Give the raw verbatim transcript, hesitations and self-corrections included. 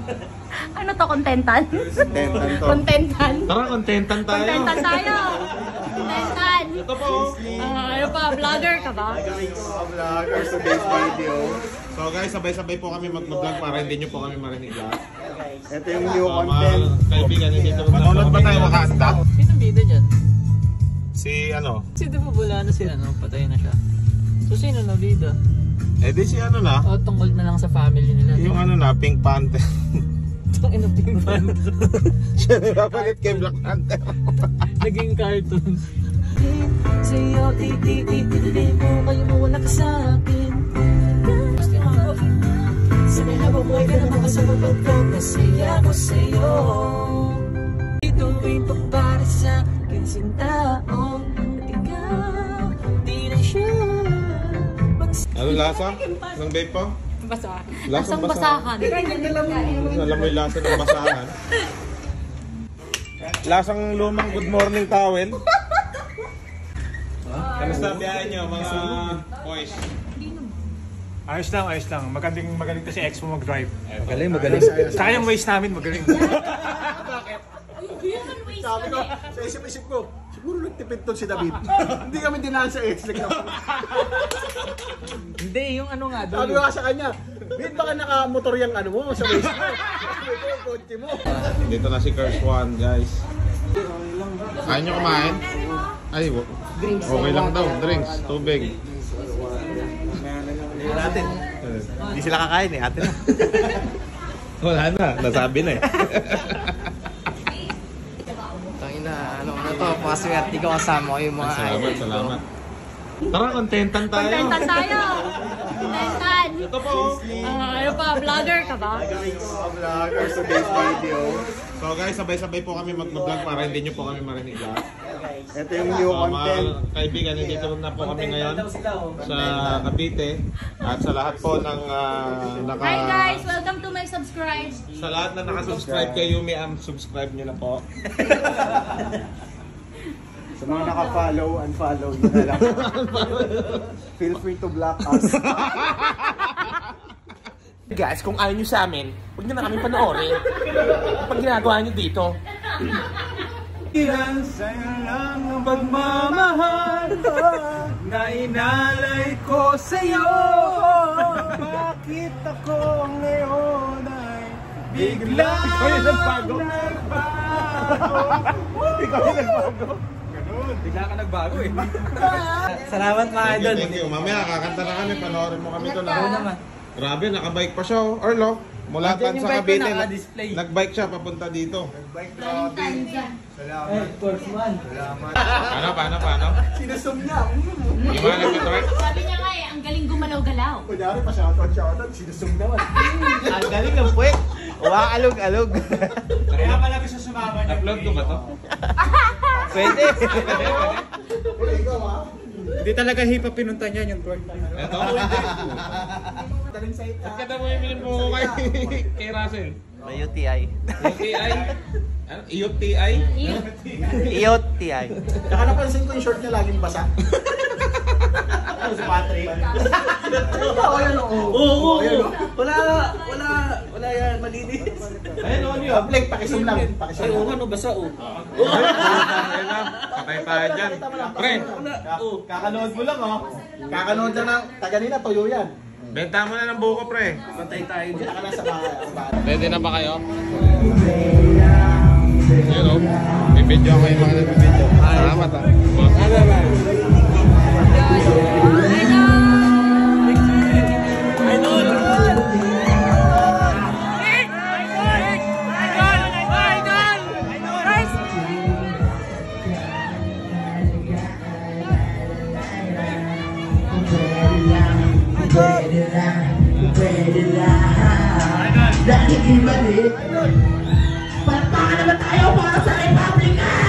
Ano to, kontentan? Kontentan to. Kontentan. Tara, kontentan tayo. Kontentan tayo. Kontentan. Ito po. Ah, ano pa, vlogger ka ba? Vlogger sa today's video. So guys, sabay-sabay po kami mag-vlog para hindi nyo po kami marinig lahat. Ito yung new Uh, content. mga kaibigan, hindi naman manonood ba tayo makahanda? Sinong bida dyan? Si ano? Si di ba wala na si ano, patay na siya. So sino na bida? Eh di si ano na? O tungkol na lang sa family nila. Yung ano na, Pink Panther. Itong inopting band. Siya napapalit kay Black Panther. Naging cartoon. Sa'yo, i-i-i-i mo kayo mawala ka sa'kin. Sanay habang buhay ka na makasama pagkat nasaya ko sa'yo. Ituloy pa para sa'kin sintaong at ikaw di na siya. Ano lasa? Ng vape po? Basa. Lasang Lasang basahan. Alam mo yung lasa ng basahan? Lasang lumang good morning towel. Kamusta biyahe nyo mga boys? Ayos lang, ayos lang. Magaling, magaling to si X mo mag-drive. Magaling, magaling. Saka yung waste namin, magaling. Bakit? Sabi ko, sa isip-isip ko, siguro nagtipid to si David. Hindi kami dinaan sa X. Hindi, yung ano nga doon. Sabi ko sa kanya, Bin, baka nakamotor yung ano mo sa waste mo. Ito yung kotse mo. Dito na si Curse One, guys. Ayaw nyo kumain? Ay, okay lang daw. Drinks, tubig. Natin. Hindi sila kakain eh, ate na. Wala na, nasabi na eh. Tangina, ano na to, paswerte ko kasama ko yung mga Salamat, salamat. Tara, kontentan tayo. Kontentan tayo. Kontentan. Ito po. Ah, ano pa, vlogger ka ba? Vlogger sa today's video. So guys, sabay-sabay po kami mag-vlog para hindi nyo po kami marinig lahat. Ito yung new So, mga content. kaibigan, nandito na po kami ngayon sa Cavite at sa lahat po ng uh, naka... Hi guys, welcome to my subscribe. Sa lahat na nakasubscribe kay Yumi, um, subscribe nyo na po. Sa mga naka-follow, unfollow nyo na lang. Feel free to block us. Guys, kung ayaw nyo sa amin, huwag nyo na kami panoorin. Pag ginagawa nyo dito. Ilan sa'yo lang ang pagmamahal na inalay ko sa'yo. Bakit ako ngayon ay biglang nagbago? Ikaw yung nagbago. Bigla ka nagbago eh. Salamat mga Thank you, idol. thank you. Mamaya kakanta na kami, panoorin mo kami doon. Oo naman. Grabe, nakabike pa siya. Oh. Orlo, mula Nandiyan tan yung sa bike ko, Cavite, naka-display. nag-bike siya papunta dito. Bike grabe. Salamat. First one. Salamat. Paano, paano, paano? Sinasum niya. Yung mga nag-twerk? Sabi niya nga eh, ang galing gumalaw-galaw. Kunyari pa shoutout, shoutout. Sinasum naman. Ang galing ng puwet. Uwaalog-alog. Kaya pala gusto sumama niya. Upload ko ba to? Pwede. Uy, ikaw ha? Hindi talaga hipa pinunta niya yung twerk. Ito? Hindi. Taling sa ita. Ba't ka daw mo yung minimum ko kay, kay Russell? May U T I. U T I? Ano? U T I? U T I. Saka napansin ko yung short niya laging basa. Ano si Patrick? Oo, yan o. Oo, yan o. Wala, wala, wala yan, malinis. Ayun, ano yun? Blake, pakisum lang. Pakisum lang. ano basa o? Ayun na, patay tayo dyan. Pre, Kakanood mo lang oh. Kakanood lang ng taga nila, tuyo yan. benta mo na ng buko, pre. Pantay tayo dyan. Saka nasa bahay. Ready na ba kayo? Ayun o. May video ako yung mga nag-video. Salamat ah. Dahil ibalik, palakpakan naman tayo para sa Republika!